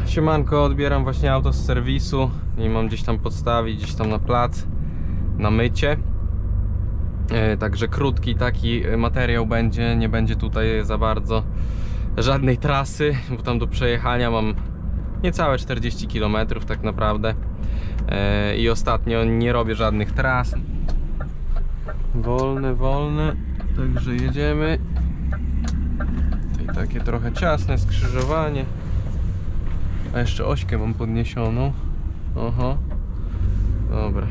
Siemanko, odbieram właśnie auto z serwisu i mam gdzieś tam podstawić, gdzieś tam na plac, na mycie. Także krótki taki materiał będzie, nie będzie tutaj za bardzo żadnej trasy, bo tam do przejechania mam niecałe 40 km tak naprawdę. I ostatnio nie robię żadnych tras. Wolne, także jedziemy. I takie trochę ciasne skrzyżowanie. A jeszcze ośkę mam podniesioną. Oho. Dobra.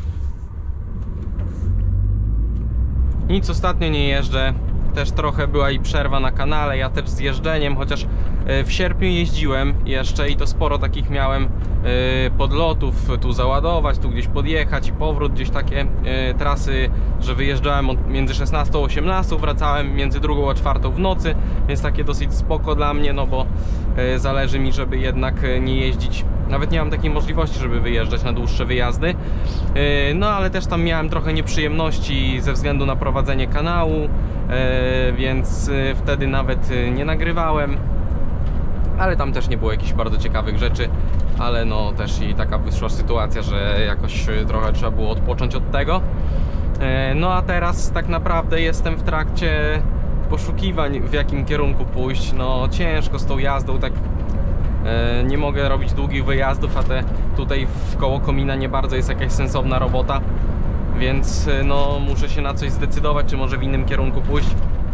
Nic ostatnio nie jeżdżę. Też trochę była i przerwa na kanale. Ja też z jeżdżeniem, chociaż w sierpniu jeździłem jeszcze i to sporo takich miałem podlotów, tu załadować, tu gdzieś podjechać i powrót, gdzieś takie trasy, że wyjeżdżałem między 16 a 18, wracałem między 2 a 4 w nocy, więc takie dosyć spoko dla mnie, no bo zależy mi, żeby jednak nie jeździć, nawet nie mam takiej możliwości, żeby wyjeżdżać na dłuższe wyjazdy, no ale też tam miałem trochę nieprzyjemności ze względu na prowadzenie kanału, więc wtedy nawet nie nagrywałem. Ale tam też nie było jakichś bardzo ciekawych rzeczy, ale no też i taka wyszła sytuacja, że jakoś trochę trzeba było odpocząć od tego. No a teraz tak naprawdę jestem w trakcie poszukiwań, w jakim kierunku pójść. No ciężko z tą jazdą, tak nie mogę robić długich wyjazdów, a te tutaj wkoło komina nie bardzo jest jakaś sensowna robota, więc no muszę się na coś zdecydować, czy może w innym kierunku pójść.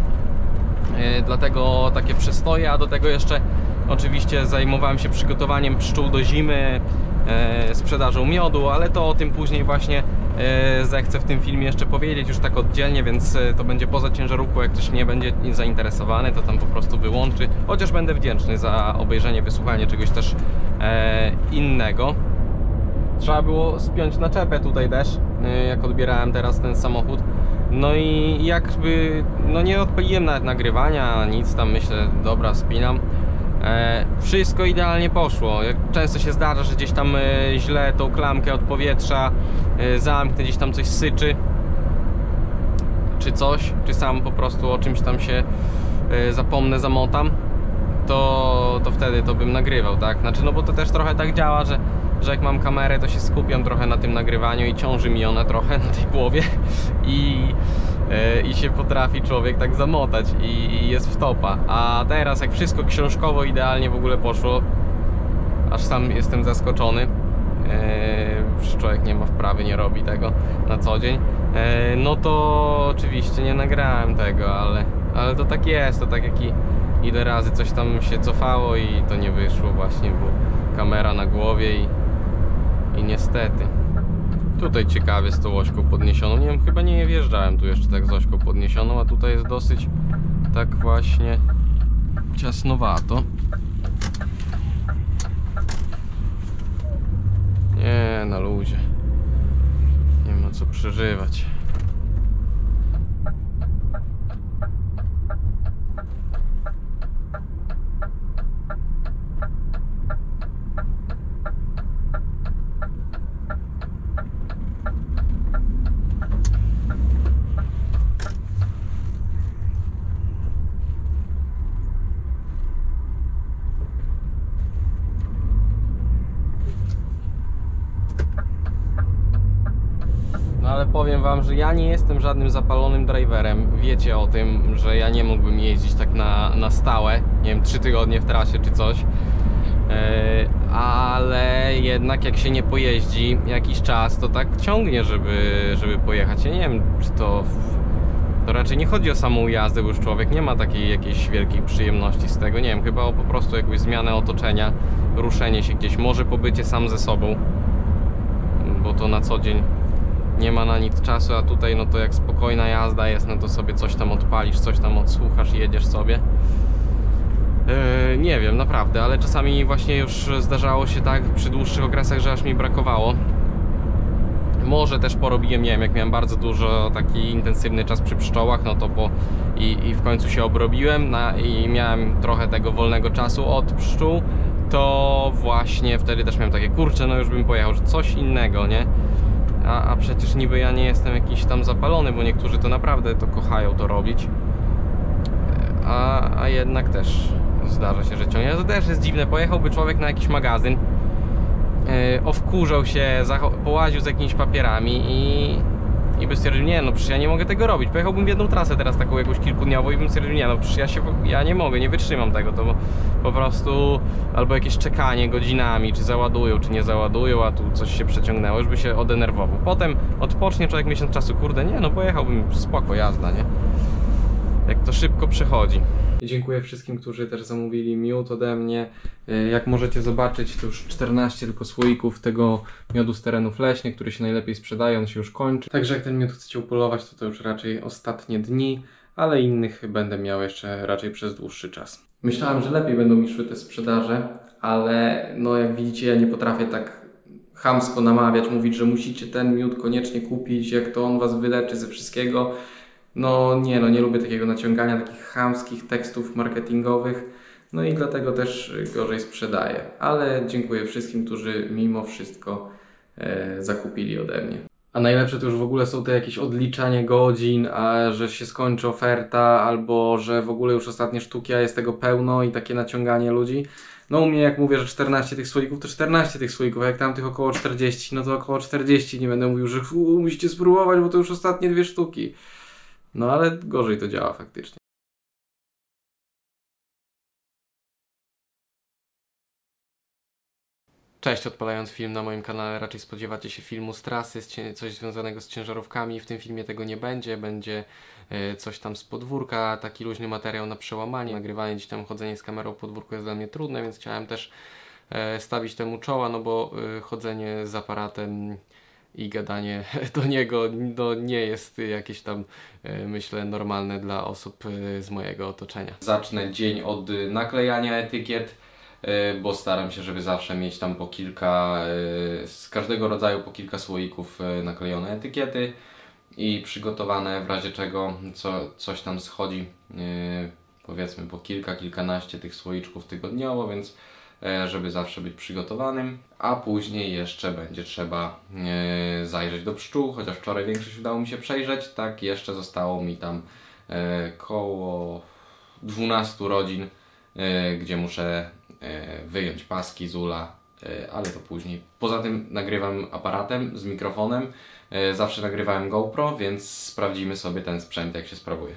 Dlatego takie przestoje, a do tego jeszcze oczywiście zajmowałem się przygotowaniem pszczół do zimy, sprzedażą miodu, ale to o tym później właśnie zechcę w tym filmie jeszcze powiedzieć już tak oddzielnie, więc to będzie poza ciężarówką. Jak ktoś nie będzie zainteresowany, to tam po prostu wyłączy, chociaż będę wdzięczny za obejrzenie, wysłuchanie czegoś też innego. Trzeba było spiąć naczepę tutaj też, jak odbierałem teraz ten samochód. No i jakby, no nie odpaliłem nawet nagrywania, nic tam, myślę, dobra, spinam. Wszystko idealnie poszło. Jak często się zdarza, że gdzieś tam źle tą klamkę od powietrza zamknę, gdzieś tam coś syczy, czy coś, czy sam po prostu o czymś tam się zapomnę, zamotam, to wtedy to bym nagrywał, tak? Znaczy, no bo to też trochę tak działa, że jak mam kamerę, to się skupiam trochę na tym nagrywaniu i ciąży mi ona trochę na tej głowie i się potrafi człowiek tak zamotać i jest w topa. A teraz jak wszystko książkowo idealnie w ogóle poszło, aż sam jestem zaskoczony, człowiek nie ma wprawy, nie robi tego na co dzień, no to oczywiście nie nagrałem tego, ale to tak jest, to tak jak ile razy coś tam się cofało i to nie wyszło właśnie, bo kamera na głowie i niestety. Tutaj ciekawie z tą ośką podniesioną, nie wiem, chyba nie wjeżdżałem tu jeszcze tak z ośką podniesioną, a tutaj jest dosyć tak właśnie ciasnowato. Nie, na luzie, nie ma co przeżywać. Ale powiem wam, że ja nie jestem żadnym zapalonym driverem. Wiecie o tym, że ja nie mógłbym jeździć tak na stałe, nie wiem, 3 tygodnie w trasie czy coś, ale jednak jak się nie pojeździ jakiś czas, to tak ciągnie, żeby pojechać. Ja nie wiem, czy to raczej nie chodzi o samą jazdę, bo już człowiek nie ma takiej jakiejś wielkiej przyjemności z tego. Nie wiem, chyba o po prostu jakąś zmianę otoczenia, ruszenie się gdzieś, może pobycie sam ze sobą, bo to na co dzień nie ma na nic czasu, a tutaj no to jak spokojna jazda jest, no to sobie coś tam odpalisz, coś tam odsłuchasz i jedziesz sobie. Nie wiem, naprawdę, ale czasami właśnie już zdarzało się tak przy dłuższych okresach, że aż mi brakowało. Może też porobiłem, nie wiem, jak miałem bardzo dużo taki intensywny czas przy pszczołach, no to i w końcu się obrobiłem i miałem trochę tego wolnego czasu od pszczół, to właśnie wtedy też miałem takie, kurczę, no już bym pojechał, że coś innego, nie? A przecież niby ja nie jestem jakiś tam zapalony, bo niektórzy to naprawdę to kochają to robić, a jednak też zdarza się, że ciągnie. To też jest dziwne, pojechałby człowiek na jakiś magazyn, owkurzał się, połaził z jakimiś papierami i by stwierdził, nie no przecież ja nie mogę tego robić. Pojechałbym w jedną trasę teraz taką jakąś kilkudniową i bym stwierdził, nie no przecież ja nie mogę, nie wytrzymam tego, to po prostu albo jakieś czekanie godzinami, czy załadują, czy nie załadują, a tu coś się przeciągnęło, już by się odenerwował. Potem odpocznie człowiek miesiąc czasu, kurde, nie no pojechałbym, spoko, jazda, nie? Jak to szybko przechodzi. I dziękuję wszystkim, którzy też zamówili miód ode mnie. Jak możecie zobaczyć, to już 14 tylko słoików tego miodu z terenów leśnych, który się najlepiej sprzedaje, on się już kończy. Także jak ten miód chcecie upolować, to już raczej ostatnie dni, ale innych będę miał jeszcze raczej przez dłuższy czas. Myślałem, że lepiej będą mi szły te sprzedaże, ale no jak widzicie, ja nie potrafię tak chamsko namawiać, mówić, że musicie ten miód koniecznie kupić, jak to on was wyleczy ze wszystkiego. No nie lubię takiego naciągania, takich chamskich tekstów marketingowych, no i dlatego też gorzej sprzedaję. Ale dziękuję wszystkim, którzy mimo wszystko zakupili ode mnie. A najlepsze to już w ogóle są te jakieś odliczanie godzin, a że się skończy oferta, albo że w ogóle już ostatnie sztuki, a jest tego pełno i takie naciąganie ludzi. No u mnie jak mówię, że 14 tych słoików, to 14 tych słoików, a jak tamtych około 40, no to około 40, nie będę mówił, że musicie spróbować, bo to już ostatnie 2 sztuki. No ale gorzej to działa faktycznie. Cześć, odpalając film na moim kanale raczej spodziewacie się filmu z trasy, coś związanego z ciężarówkami. W tym filmie tego nie będzie, będzie coś tam z podwórka, taki luźny materiał na przełamanie. Nagrywanie gdzieś tam, chodzenie z kamerą po podwórku jest dla mnie trudne, więc chciałem też stawić temu czoła, no bo chodzenie z aparatem i gadanie do niego no, nie jest jakieś tam, myślę, normalne dla osób z mojego otoczenia. Zacznę dzień od naklejania etykiet, bo staram się, żeby zawsze mieć tam po kilka, z każdego rodzaju po kilka słoików naklejone etykiety i przygotowane w razie czego coś tam schodzi, powiedzmy po kilkanaście tych słoiczków tygodniowo, więc żeby zawsze być przygotowanym, a później jeszcze będzie trzeba zajrzeć do pszczół, chociaż wczoraj większość udało mi się przejrzeć, tak jeszcze zostało mi tam koło 12 rodzin, gdzie muszę wyjąć paski z ula, ale to później. Poza tym nagrywam aparatem z mikrofonem, zawsze nagrywałem GoPro, więc sprawdzimy sobie ten sprzęt, jak się sprawuje.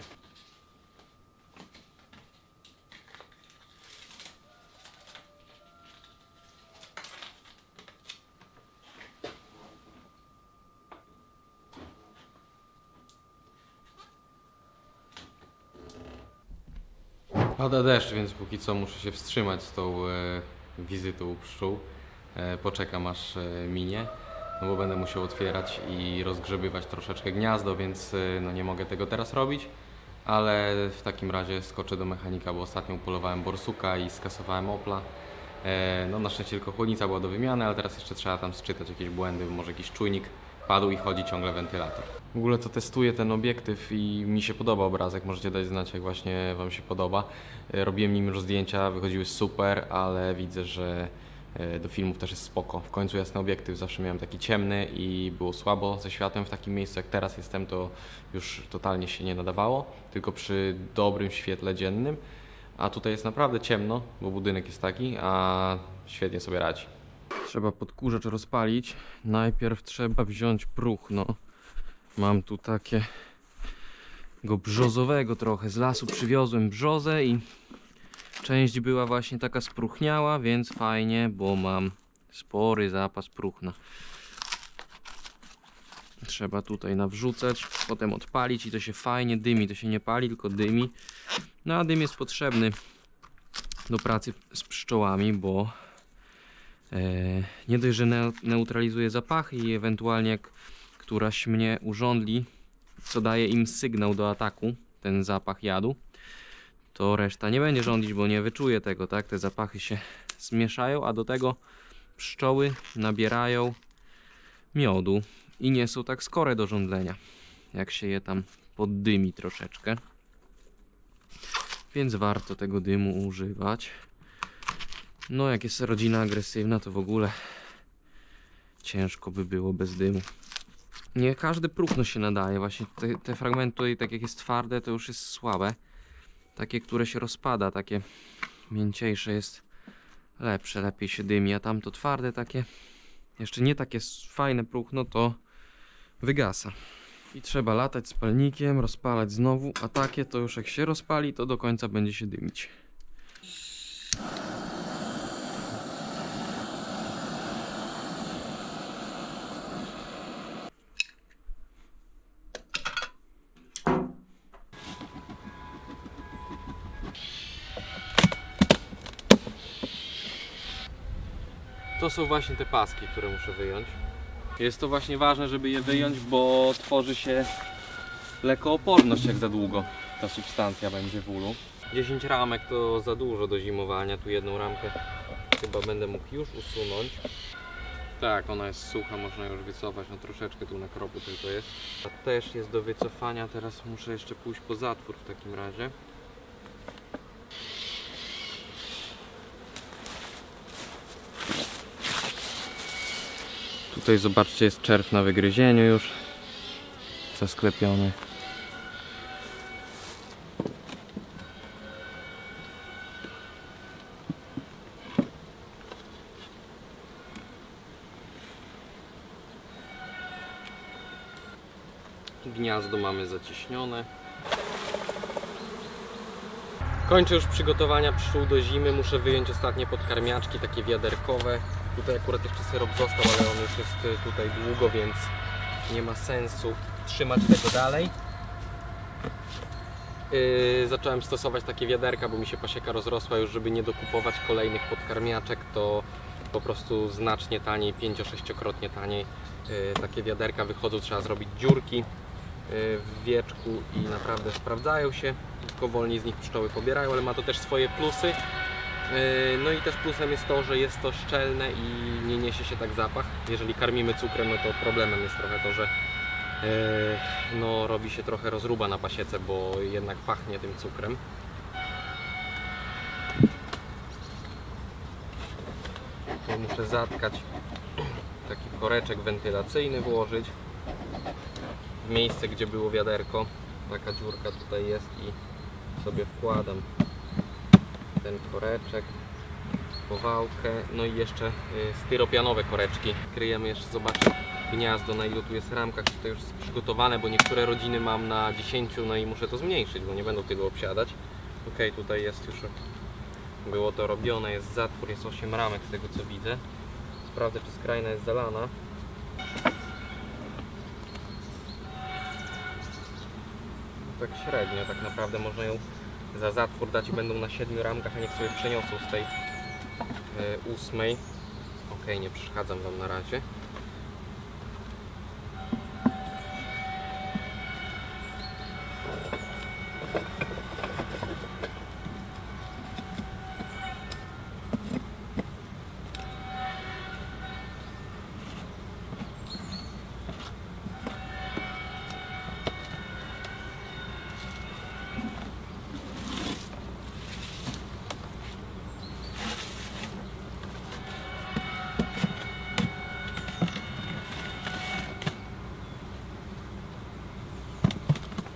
Pada deszcz, więc póki co muszę się wstrzymać z tą wizytą u pszczół. Poczekam aż minie, no bo będę musiał otwierać i rozgrzebywać troszeczkę gniazdo, więc no nie mogę tego teraz robić. Ale w takim razie skoczę do mechanika, bo ostatnio polowałem borsuka i skasowałem Opla. No na szczęście tylko chłodnica była do wymiany, ale teraz jeszcze trzeba tam sczytać jakieś błędy, może jakiś czujnik padł i chodzi ciągle wentylator. W ogóle to testuję ten obiektyw i mi się podoba obrazek, możecie dać znać, jak właśnie Wam się podoba. Robiłem nim już zdjęcia, wychodziły super, ale widzę, że do filmów też jest spoko. W końcu jasny obiektyw, zawsze miałem taki ciemny i było słabo ze światłem. W takim miejscu jak teraz jestem, to już totalnie się nie nadawało, tylko przy dobrym świetle dziennym. A tutaj jest naprawdę ciemno, bo budynek jest taki, a świetnie sobie radzi. Trzeba podkurzacz rozpalić. Najpierw trzeba wziąć próchno. Mam tu takiego brzozowego trochę. Z lasu przywiozłem brzozę i część była właśnie taka spróchniała, więc fajnie, bo mam spory zapas próchna. Trzeba tutaj nawrzucać, potem odpalić i to się fajnie dymi. To się nie pali, tylko dymi. No a dym jest potrzebny do pracy z pszczołami, bo nie dość, że neutralizuje zapachy i ewentualnie jak któraś mnie urządli, co daje im sygnał do ataku, ten zapach jadu, to reszta nie będzie rządzić, bo nie wyczuje tego, tak? Te zapachy się zmieszają, a do tego pszczoły nabierają miodu i nie są tak skore do żądlenia, jak się je tam poddymi troszeczkę. Więc warto tego dymu używać. No jak jest rodzina agresywna, to w ogóle ciężko by było bez dymu. Nie każde próchno się nadaje. Właśnie te fragmenty tutaj, tak jak jest twarde, to już jest słabe. Takie, które się rozpada, takie mięciejsze jest lepsze, lepiej się dymi, a tamto twarde takie, jeszcze nie takie fajne próchno, to wygasa. I trzeba latać z palnikiem, rozpalać znowu, a takie to już jak się rozpali, to do końca będzie się dymić. To są właśnie te paski, które muszę wyjąć. Jest to właśnie ważne, żeby je wyjąć, bo tworzy się lekooporność, jak za długo ta substancja będzie w ulu. 10 ramek to za dużo do zimowania. Tu jedną ramkę chyba będę mógł już usunąć. Tak, ona jest sucha, można już wycofać. No troszeczkę tu na kropu tylko jest. A też jest do wycofania. Teraz muszę jeszcze pójść po zatwór w takim razie. Tutaj zobaczcie, jest czerw na wygryzieniu już, zasklepiony. Gniazdo mamy zacieśnione. Kończę już przygotowania pszczół do zimy. Muszę wyjąć ostatnie podkarmiaczki, takie wiaderkowe. Tutaj akurat jeszcze syrop został, ale on już jest tutaj długo, więc nie ma sensu trzymać tego dalej. Zacząłem stosować takie wiaderka, bo mi się pasieka rozrosła już, żeby nie dokupować kolejnych podkarmiaczek, to po prostu znacznie taniej, 5-6-krotnie taniej takie wiaderka wychodzą. Trzeba zrobić dziurki w wieczku i naprawdę sprawdzają się, tylko wolniej z nich pszczoły pobierają, ale ma to też swoje plusy. No i też plusem jest to, że jest to szczelne i nie niesie się tak zapach. Jeżeli karmimy cukrem, no to problemem jest trochę to, że no, robi się trochę rozruba na pasiece, bo jednak pachnie tym cukrem. Ja muszę zatkać, taki koreczek wentylacyjny włożyć w miejsce, gdzie było wiaderko. Taka dziurka tutaj jest i sobie wkładam ten koreczek, powałkę, no i jeszcze styropianowe koreczki. Kryjemy jeszcze, zobaczę gniazdo, na ilu tu jest ramkach. Tutaj już jest przygotowane, bo niektóre rodziny mam na 10, no i muszę to zmniejszyć, bo nie będą tego obsiadać. Ok, tutaj jest już, było to robione, jest zatwór, jest 8 ramek z tego co widzę. Sprawdzę, czy skrajna jest zalana. Tak średnio, tak naprawdę można ją za zatwór dać i będą na 7 ramkach, a niech sobie przeniosą z tej 8. Ok, nie przeszkadzam Wam na razie.